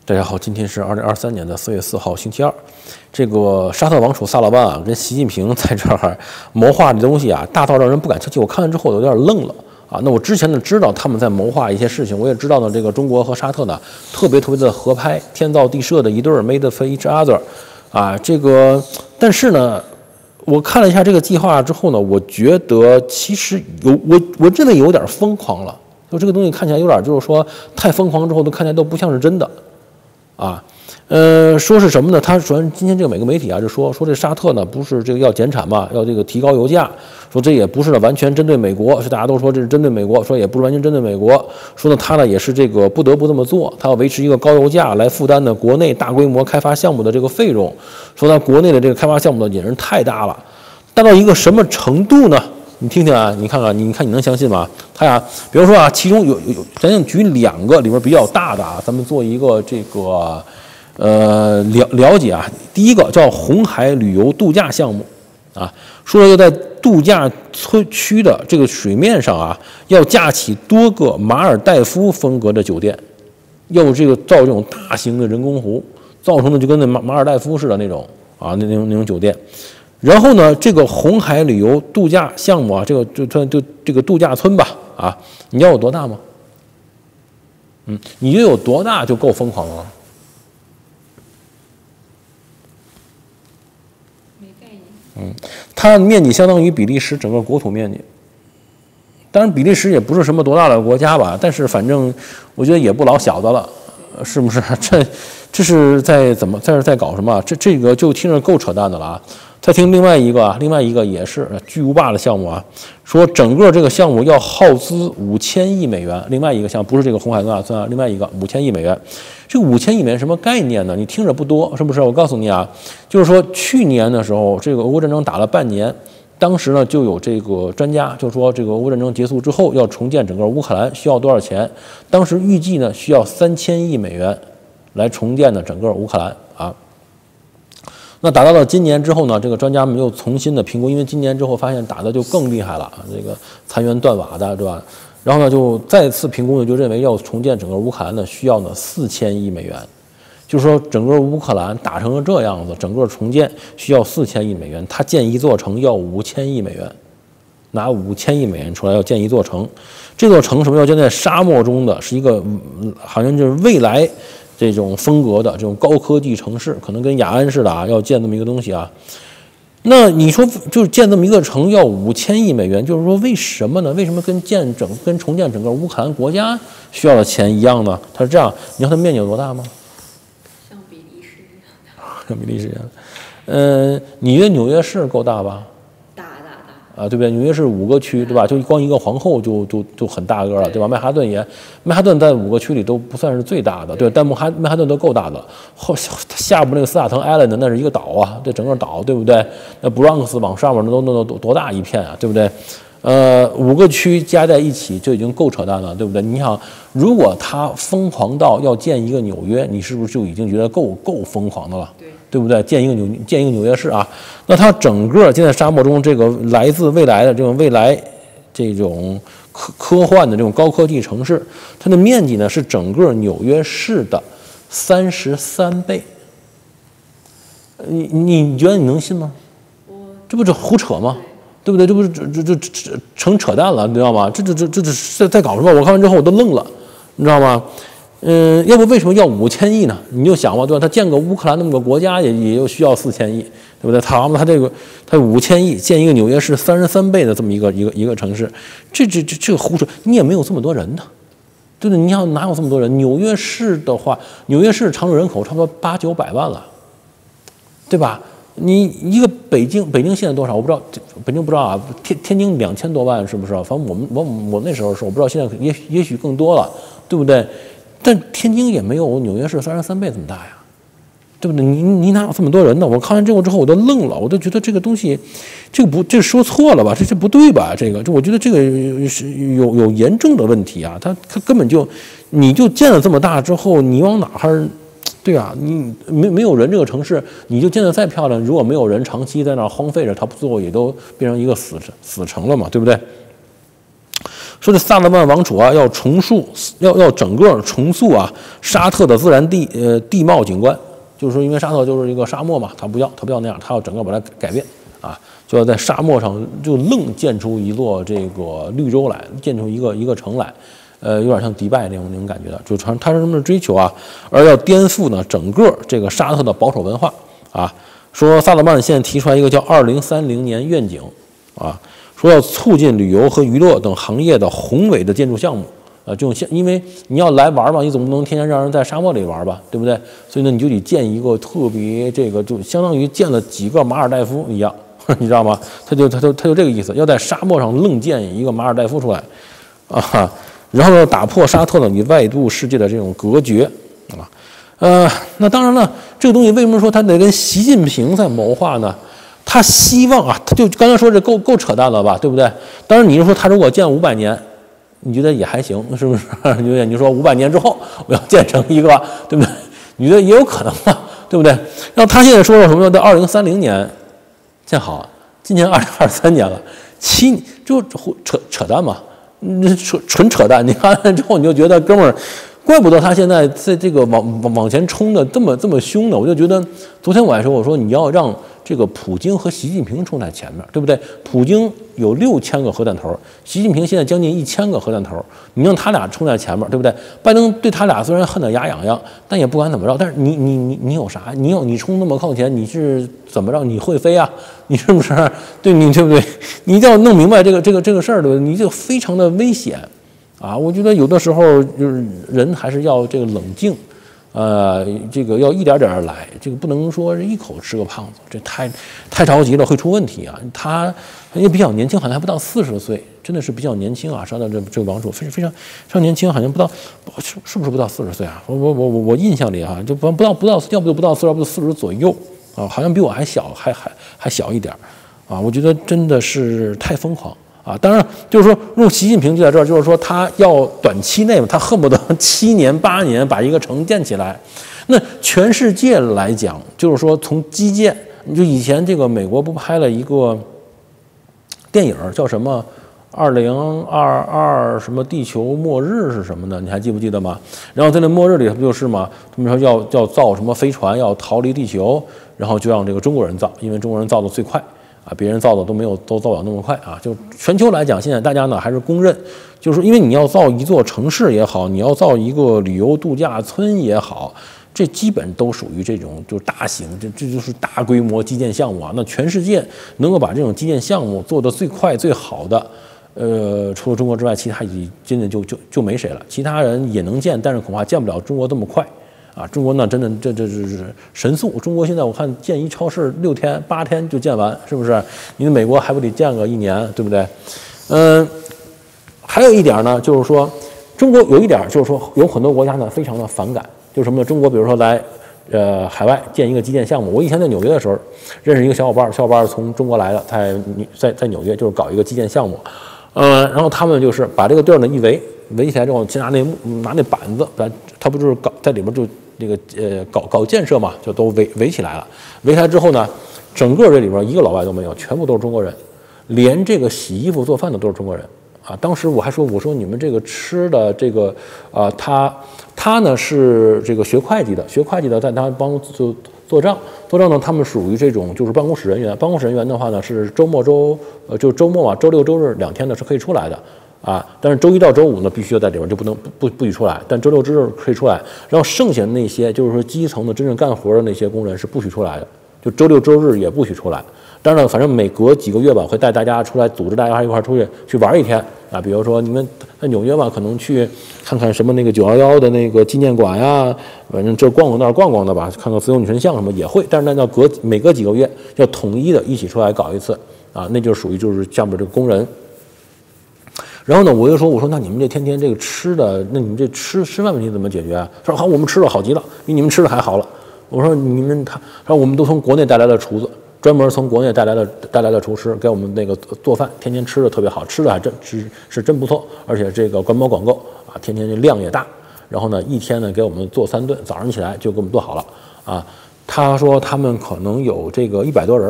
大家好，今天是2023年的4月4号，星期二。这个沙特王储萨勒曼啊，跟习近平在这儿谋划的东西啊，大到让人不敢相信。我看完之后有点愣了啊。那我之前呢知道他们在谋划一些事情，我也知道呢，这个中国和沙特呢特别的合拍，天造地设的一对儿 made for each other 啊。这个，但是呢，我看了一下这个计划之后呢，我觉得其实我真的有点疯狂了。就这个东西看起来有点就是说太疯狂之后都看起来都不像是真的。啊，说是什么呢？他首先今天这个每个媒体啊就说这沙特呢不是这个要减产嘛，要这个提高油价，说这也不是呢完全针对美国，是大家都说这是针对美国，说也不是完全针对美国，说呢他呢也是这个不得不这么做，他要维持一个高油价来负担呢国内大规模开发项目的这个费用，说他国内的这个开发项目的引人太大了，大到一个什么程度呢？你听听啊，你看看你能相信吗？他呀，比如说啊，其中有，咱就举2个里面比较大的啊，咱们做一个这个了解啊。第一个叫红海旅游度假项目啊，说要在度假区的这个水面上啊，要架起多个马尔代夫风格的酒店，要这个造这种大型的人工湖，造成的就跟那马尔代夫似的那种啊，那种酒店。然后呢，这个红海旅游度假项目啊，这个这个度假村吧，啊，你知道有多大吗？你觉得有多大就够疯狂了？ 没概念。 它面积相当于比利时整个国土面积。当然，比利时也不是什么多大的国家吧，但是反正我觉得也不老小的了，是不是？这是在搞什么？这个就听着够扯淡的了啊！再听另外一个也是巨无霸的项目啊，说整个这个项目要耗资5000亿美元。另外一个项目不是这个红海度假村啊，另外一个5000亿美元。这个5000亿美元什么概念呢？你听着不多，是不是？我告诉你啊，就是说去年的时候，这个俄乌战争打了半年，当时呢就有这个专家就说，这个俄乌战争结束之后要重建整个乌克兰需要多少钱？当时预计呢需要3000亿美元来重建的整个乌克兰啊。那打到了今年之后呢，这个专家们又重新的评估，因为今年之后发现打的就更厉害了，这个残垣断瓦的，对吧？然后呢，就再次评估呢，就认为要重建整个乌克兰呢，需要呢4000亿美元，就是说整个乌克兰打成了这样子，整个重建需要4000亿美元，他建一座城要5000亿美元，拿5000亿美元出来要建一座城，这座城什么要建在沙漠中的，是一个好像就是未来这种风格的这种高科技城市，可能跟雅安似的啊，要建这么一个东西啊。那你说就是建这么一个城要5000亿美元，就是说为什么呢？为什么跟重建整个乌克兰国家需要的钱一样呢？它是这样，你知道它面积有多大吗？ 像比利时一样的。 像比利时一样。你觉得纽约市够大吧？ 大。 啊，对不对？纽约市5个区，对吧？就光一个皇后就很大个了，对吧？曼哈顿在5个区里都不算是最大的，对，但曼哈顿都够大的。下部那个斯塔滕艾伦的那是一个岛啊，这整个岛，对不对？那布朗克斯往上面都多大一片啊，对不对？5个区加在一起就已经够扯淡了，对不对？你想，如果他疯狂到要建一个纽约，你是不是就已经觉得够疯狂的了？对不对？建一个纽约市啊，那它整个建在沙漠中，这个来自未来的这种科幻的这种高科技城市，它的面积呢是整个纽约市的33倍。你觉得你能信吗？这不是胡扯吗？对不对？这不是这成扯淡了，你知道吗？这在搞什么？我看完之后我都愣了，你知道吗？要不为什么要5000亿呢？你就想吧，对吧？他建个乌克兰那么个国家也就需要4000亿，对不对？他5000亿建一个纽约市33倍的这么一个城市，这个胡扯！你也没有这么多人呢，对不对？你想哪有这么多人？纽约市的话，纽约市常住人口差不多800-900万了，对吧？你一个北京现在多少？我不知道，北京不知道啊。天津2000多万是不是？反正我那时候是我不知道，现在也许更多了，对不对？但天津也没有纽约市33倍这么大呀，对不对？你哪有这么多人呢？我看完这个之后我都愣了，我都觉得这个东西，这说错了吧？这不对吧？我觉得这个是有严重的问题啊！它根本就你就建了这么大之后，你往哪儿？对啊，你没有人这个城市，你就建得再漂亮，如果没有人长期在那儿荒废着，它最后也都变成一个死城了嘛，对不对？ 说这萨勒曼王储啊要重塑，要整个重塑啊沙特的自然地貌景观，就是说因为沙特就是一个沙漠嘛，他不要那样，他要整个把它改变啊，就要在沙漠上就愣建出一座这个绿洲来，建出一个城来。有点像迪拜那种感觉的，就他是这么追求啊，而要颠覆呢整个这个沙特的保守文化啊。说萨勒曼现在提出来一个叫2030年愿景啊，说要促进旅游和娱乐等行业的宏伟的建筑项目啊，这种因为你要来玩嘛，你总不能天天让人在沙漠里玩吧，对不对？所以呢，你就得建一个特别这个，就相当于建了几个马尔代夫一样，你知道吗？他就这个意思，要在沙漠上愣建一个马尔代夫出来啊。然后呢，打破沙特呢与外部世界的这种隔绝啊，那当然了，这个东西为什么说他得跟习近平在谋划呢？他希望啊，他就刚才说这够扯淡了吧，对不对？当然你就说他如果建500年，你觉得也还行，是不是？你就说500年之后我要建成一个，对不对？你觉得也有可能嘛，对不对？然后他现在说了什么呢？到2030年建好，今年2023年了，7就扯淡嘛。纯扯淡！你看完之后你就觉得哥们儿，怪不得他现在在这个往前冲的这么凶呢。我就觉得昨天我还说，我说你要让这个普京和习近平冲在前面，对不对？普京有6000个核弹头，习近平现在将近1000个核弹头，你让他俩冲在前面，对不对？拜登对他俩虽然恨得牙痒痒，但也不管怎么着。但是你有啥？你冲那么靠前，你是怎么着？你会飞啊？你是不是？对不对？你一定要弄明白这个事儿，对不对？你就非常的危险啊！我觉得有的时候就是人还是要这个冷静。这个要一点点来，这个不能说一口吃个胖子，这太着急了会出问题啊！他也比较年轻，好像还不到40岁，真的是比较年轻啊！沙特这个王储非常年轻，好像不到，是不是不到40岁啊？我印象里啊，就不到，要不就不到40，要不就40左右啊，好像比我还小，还小一点啊！我觉得真的是太疯狂。啊，当然就是说，用习近平就在这儿，就是说他要短期内嘛，他恨不得7年8年把一个城建起来。那全世界来讲，就是说从基建，就以前这个美国不拍了一个电影叫什么2022什么地球末日是什么呢？你还记不记得吗？然后在那末日里不就是吗？他们说要造什么飞船要逃离地球，然后就让这个中国人造，因为中国人造的最快。啊，别人造的都造不了那么快啊！就全球来讲，现在大家呢还是公认，就是因为你要造一座城市也好，你要造一个旅游度假村也好，这基本都属于这种就是大型，这就是大规模基建项目啊。那全世界能够把这种基建项目做得最快最好的，除了中国之外，其他已经就没谁了。其他人也能建，但是恐怕建不了中国这么快。啊，中国呢，真的这是神速。中国现在我看建一超市6天8天就建完，是不是？你的美国还不得建个1年，对不对？还有一点呢，就是说中国有一点就是说有很多国家呢非常的反感，就是什么呢？中国比如说来海外建一个基建项目，我以前在纽约的时候认识一个小伙伴是从中国来的，在纽约就是搞一个基建项目，然后他们就是把这个地儿呢一围起来之后，先拿那板子，他不就是在里边就。这个搞建设嘛，就都围起来了。围起来之后呢，整个这里边一个老外都没有，全部都是中国人，连这个洗衣服做饭的都是中国人啊。当时我说你们这个吃的这个他呢是这个学会计的，在他帮做账呢，他们属于这种就是办公室人员。办公室人员的话呢，是周末就是周末啊，周6周日2天呢是可以出来的。啊，但是周1到周5呢，必须要在里边，就不许出来。但周6周日可以出来，然后剩下的那些就是说基层的真正干活的那些工人是不许出来的，就周6周日也不许出来。当然了，反正每隔几个月吧，会带大家出来，组织大家一块出去玩1天啊。比如说你们在纽约吧，可能去看看什么那个911的那个纪念馆呀，反正这逛那儿逛的吧，看看自由女神像什么也会。但是那要每隔几个月要统一的一起出来搞一次啊，那就属于就是下面这个工人。然后呢，我说那你们这天天这个吃的，那你们这吃饭问题怎么解决啊？他说好，我们吃的好极了，比你们吃的还好了。我说你们他说我们都从国内带来的厨子，专门从国内带来的厨师给我们那个做饭，天天吃的特别好，吃的还是真不错，而且这个管饱管够啊，天天这量也大。然后呢，一天呢给我们做3顿，早上起来就给我们做好了啊。他说他们可能有这个100多人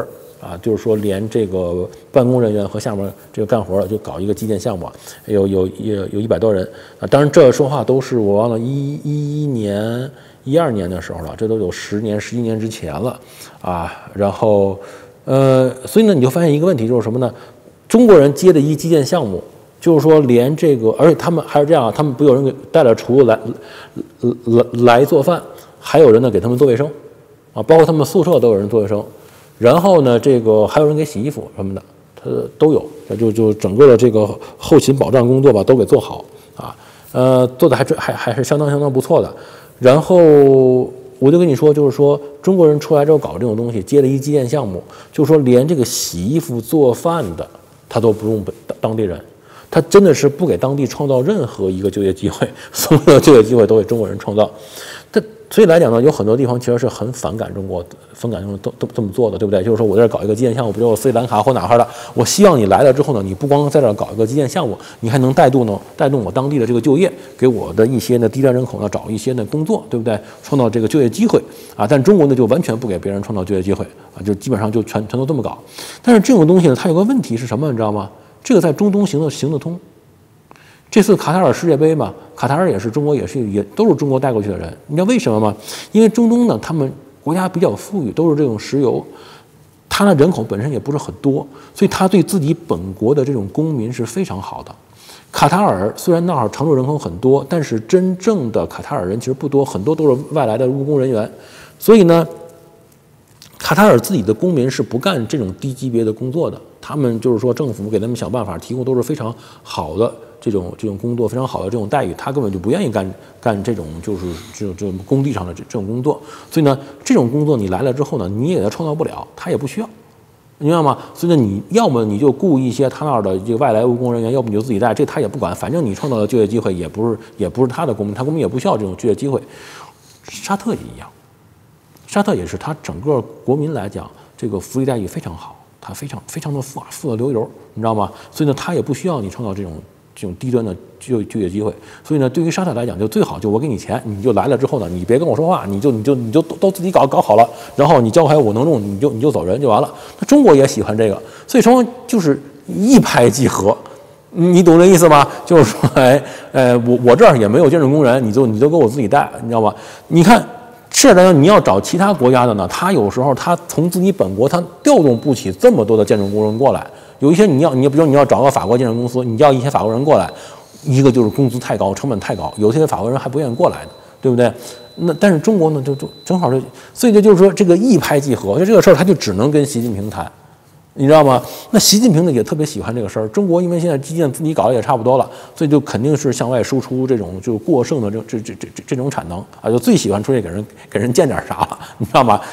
啊，就是说连这个办公人员和下面这个干活的就搞一个基建项目，有100多人啊。当然这说话都是我忘了11年、12年的时候了，这都有10年、11年之前了啊。然后所以呢，你就发现一个问题就是什么呢？中国人接的一基建项目，就是说连这个，而且他们还是这样，他们不有人给带了厨子来做饭，还有人呢给他们做卫生啊，包括他们宿舍都有人做卫生。然后呢，这个还有人给洗衣服什么的，他都有，就整个的这个后勤保障工作吧，都给做好啊。做的还是相当不错的。然后我就跟你说，就是说中国人出来之后搞这种东西，接了一基建项目，就是说连这个洗衣服做饭的他都不用当地人，他真的是不给当地创造任何一个就业机会，所有的就业机会都给中国人创造。所以来讲呢，有很多地方其实是很反感中国都这么做的，对不对？就是说我在这搞一个基建项目，比如我斯里兰卡或哪哈的，我希望你来了之后呢，你不光在这搞一个基建项目，你还能带动我当地的这个就业，给我的一些呢低端人口呢找一些呢工作，对不对？创造这个就业机会啊。但中国呢就完全不给别人创造就业机会啊，就基本上就全都这么搞。但是这种东西呢，它有个问题是什么，你知道吗？这个在中东行得通。这次卡塔尔世界杯嘛，卡塔尔也都是中国带过去的人，你知道为什么吗？因为中东呢，他们国家比较富裕，都是这种石油，他的人口本身也不是很多，所以他对自己本国的这种公民是非常好的。卡塔尔虽然那儿常住人口很多，但是真正的卡塔尔人其实不多，很多都是外来的务工人员，所以呢，卡塔尔自己的公民是不干这种低级别的工作的，他们就是说政府给他们想办法提供都是非常好的这种工作，非常好的这种待遇，他根本就不愿意干这种就是这种工地上的这种工作。所以呢，这种工作你来了之后呢，你也给他创造不了，他也不需要，你知道吗？所以呢，你要么你就雇一些他那儿的这个外来务工人员，要不你就自己带，这他也不管，反正你创造的就业机会也不是他的公民，他公民也不需要这种就业机会。沙特也一样，沙特也是，他整个国民来讲，这个福利待遇非常好，他非常的富得流油，你知道吗？所以呢，他也不需要你创造这种低端的就业机会。所以呢，对于沙特来讲，就最好就我给你钱，你就来了之后呢，你别跟我说话，你就都自己搞好了，然后你交给我能用，你就走人就完了。那中国也喜欢这个，所以说就是一拍即合。你懂这意思吗？就是说，我这儿也没有建筑工人，你就给我自己带，你知道吗？你看，是的，你要找其他国家的呢，他有时候他从自己本国他调动不起这么多的建筑工人过来。有一些你比如你要找个法国建筑公司，你要一些法国人过来，一个就是工资太高，成本太高，有些法国人还不愿意过来的，对不对？那但是中国呢，就正好所以就是说这个一拍即合，就这个事儿他就只能跟习近平谈。你知道吗？那习近平呢也特别喜欢这个事儿。中国因为现在基建自己搞的也差不多了，所以就肯定是向外输出这种就过剩的这种产能啊，就最喜欢出去给人建点啥了，你知道吗？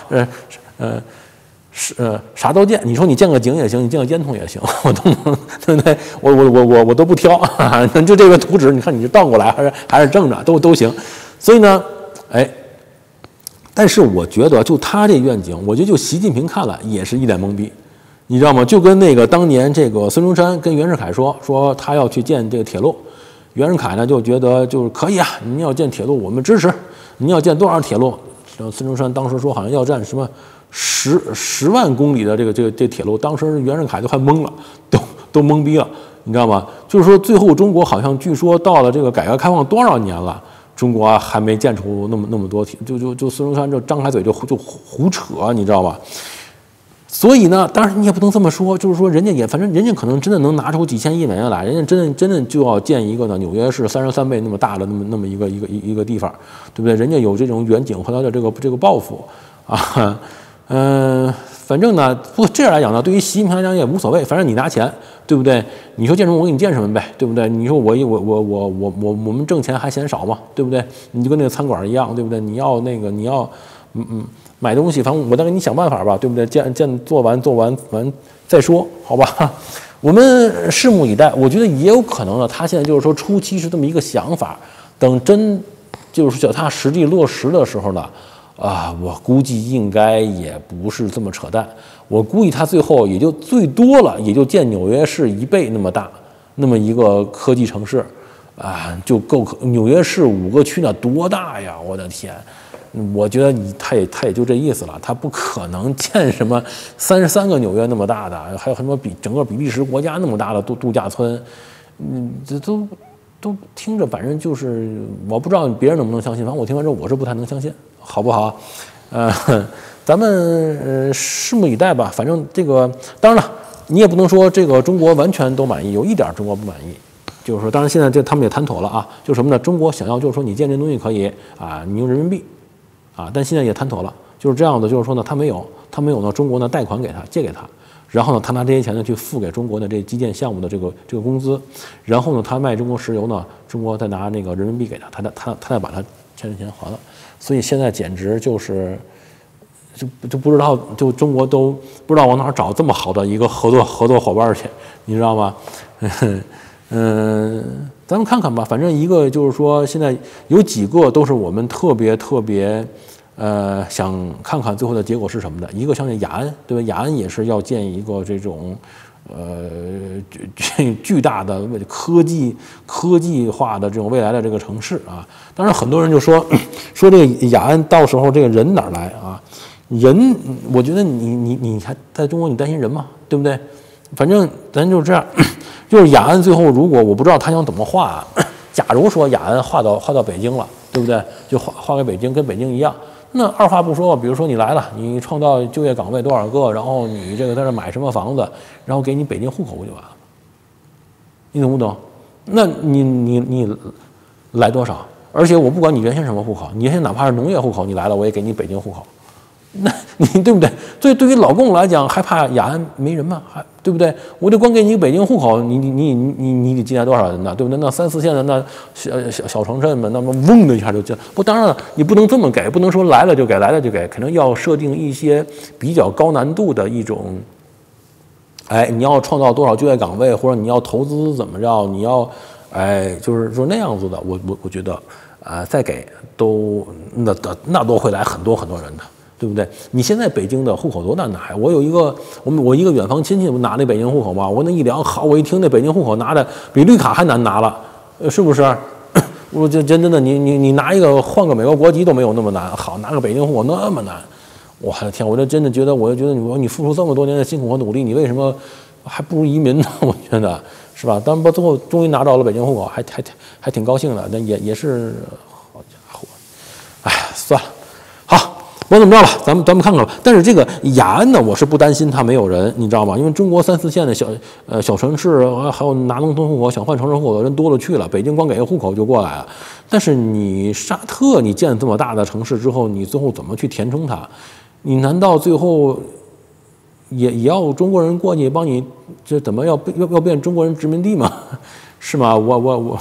啥都建。你说你建个井也行，你建个监筒也行，我都能，对不对？我都不挑，就这个图纸，你看你是倒过来还是正着都行。所以呢，但是我觉得就他这愿景，我觉得就习近平看了也是一脸懵逼。你知道吗？就跟那个当年这个孙中山跟袁世凯说他要去建这个铁路，袁世凯呢就觉得就是可以啊，你要建铁路我们支持，你要建多少铁路？孙中山当时说好像要建什么10万公里的这铁路，当时袁世凯就还懵了，都懵逼了，你知道吗？就是说最后中国好像据说到了这个改革开放多少年了，中国还没建出那么多铁，就孙中山就张开嘴就胡扯，你知道吧？所以呢，当然你也不能这么说，就是说人家反正人家可能真的能拿出几千亿美元来，人家真的就要建一个呢纽约市33倍那么大的那么一个地方，对不对？人家有这种远景和他的这个抱负啊，反正呢，不这样来讲呢，对于习近平来讲也无所谓，反正你拿钱，对不对？你说建什么我给你建什么呗，对不对？你说我们挣钱还嫌少嘛，对不对？你就跟那个餐馆一样，对不对？你要买东西，反正我再给你想办法吧，对不对？做完再说，好吧？我们拭目以待。我觉得也有可能呢，他现在就是说初期是这么一个想法，等真就是叫他实际落实的时候呢，我估计应该也不是这么扯淡。我估计他最后也就最多了，也就建纽约市1倍那么大，那么一个科技城市，就够。纽约市5个区那多大呀！我的天！ 我觉得他也就这意思了，他不可能建什么33个纽约那么大的，还有很多整个比利时国家那么大的度假村，这都听着，反正就是我不知道别人能不能相信，反正我听完之后我是不太能相信，好不好？咱们拭目以待吧。反正这个当然了，你也不能说这个中国完全都满意，有一点中国不满意。就是说，当然现在他们也谈妥了啊，就是什么呢？中国想要就是说你建这东西可以啊，你用人民币啊，但现在也谈妥了，就是这样的，就是说呢，他没有呢，中国呢贷款给他，借给他，然后呢，他拿这些钱呢去付给中国的这基建项目的这个工资，然后呢，他卖中国石油呢，中国再拿那个人民币给他，他再把他欠的钱还了，所以现在简直就是就不知道，就中国都不知道往哪儿找这么好的一个合作伙伴去，你知道吗？咱们看看吧，反正一个就是说，现在有几个都是我们特别想看看最后的结果是什么的。一个像是雅安，对吧？雅安也是要建一个这种巨大的科技化的这种未来的这个城市啊。当然，很多人就说这个雅安到时候这个人哪儿来啊？人，我觉得你还在中国，你担心人吗？对不对？反正咱就是这样。就是雅安最后，如果我不知道他想怎么画，假如说雅安划到北京了，对不对？就划给北京，跟北京一样。那二话不说，比如说你来了，你创造就业岗位多少个，然后你这个在这买什么房子，然后给你北京户口不就完了？你懂不懂？那你来多少？而且我不管你原先什么户口，你原先哪怕是农业户口，你来了我也给你北京户口。那你对不对？所以对于老共来讲，害怕雅安没人嘛，还对不对？我就光给你北京户口，你得进来多少人呢？对不对？那3、4线的那小城镇们，那么嗡的一下就进。不，当然了，你不能这么给，不能说来了就给，可能要设定一些比较高难度的一种。你要创造多少就业岗位，或者你要投资怎么着？你要就是说那样子的，我觉得再给都那都会来很多人的。对不对？你现在北京的户口多难拿呀！我有一个我一个远房亲戚，不拿那北京户口吗？我那一量，好，我一听那北京户口拿的比绿卡还难拿了，是不是？我这真的，你拿一个换个美国国籍都没有那么难，好，拿个北京户口那么难，我的天！我这真的觉得，你付出这么多年的辛苦和努力，你为什么还不如移民呢？我觉得是吧？当然，最后终于拿到了北京户口，还挺高兴的，那也是好家伙，哎，算了，好。我怎么着吧，咱们看看吧。但是这个雅安呢，我是不担心它没有人，你知道吗？因为中国3、4线的小城市，还有拿农村户口想换城市户口的人多了去了。北京光给个户口就过来了。但是你沙特，你建这么大的城市之后，你最后怎么去填充它？你难道最后也要中国人过去帮你？这怎么要变中国人殖民地吗？是吗？我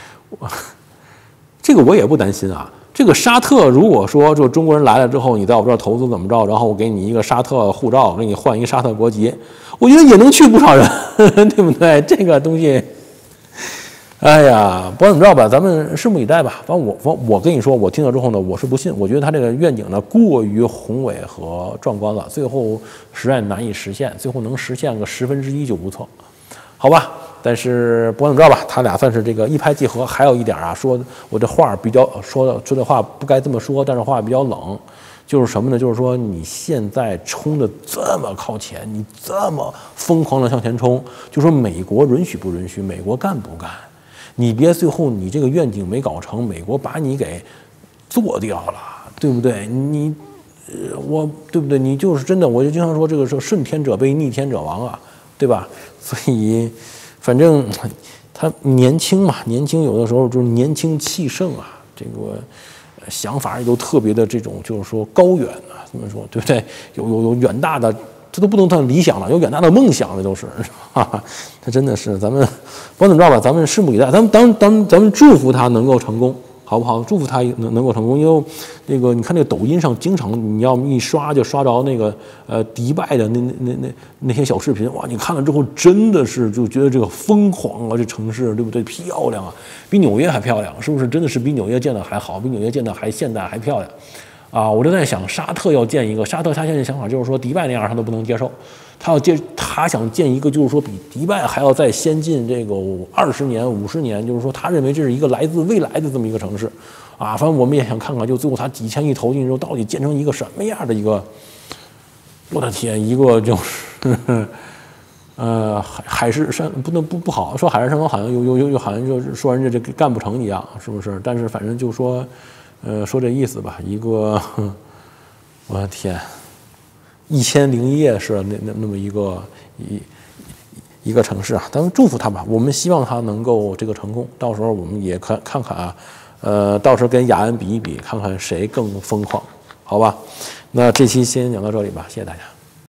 这个我也不担心啊。这个沙特，如果说就中国人来了之后，你在我这儿投资怎么着，然后我给你一个沙特护照，给你换一个沙特国籍，我觉得也能去不少人，对不对？这个东西，哎呀，不管怎么着吧，咱们拭目以待吧。反正我跟你说，我听了之后呢，我是不信，我觉得他这个愿景呢过于宏伟和壮观了，最后实在难以实现，最后能实现个1/10就不错，好吧？但是不管怎么着吧，他俩算是这个一拍即合。还有一点啊，说我这话比较说的话不该这么说，但是话比较冷，就是什么呢？就是说你现在冲的这么靠前，你这么疯狂的向前冲，就说美国允许不允许？美国干不干？你别最后你这个愿景没搞成，美国把你给做掉了，对不对？我对不对？你就是真的，我就经常说这个是顺天者卑，逆天者亡啊，对吧？所以。反正他年轻嘛，年轻有的时候就是年轻气盛啊，这个想法又特别的这种，就是说高远啊，怎么说，对不对？有远大的，这都不能算理想了，有远大的梦想的都是，哈哈，他真的是，咱们不管怎么着吧，咱们拭目以待，咱们祝福他能够成功。好不好？祝福他能够成功，因为那个你看那个抖音上经常你要一刷就刷着那个迪拜的那些小视频，哇！你看了之后真的是就觉得这个疯狂啊，这城市对不对？漂亮啊，比纽约还漂亮，是不是？真的是比纽约建的还好，比纽约建的还现代还漂亮啊！我就在想，沙特要建一个，沙特他现在想法就是说迪拜那样他都不能接受。他想建一个，就是说比迪拜还要再先进这个20年、50年，就是说他认为这是一个来自未来的这么一个城市， 啊，反正我们也想看看，就最后他几千亿投进之后，到底建成一个什么样的一个，我的天，一个就是海誓山不好说，海誓山盟好像又好像就是说人家这干不成一样，是不是？但是反正就说说这意思吧，一个我的天，1001夜是那么一个城市啊，咱们祝福他吧，我们希望他能够这个成功，到时候我们也看看啊，到时候跟雅恩比一比，看看谁更疯狂，好吧？那这期先讲到这里吧，谢谢大家。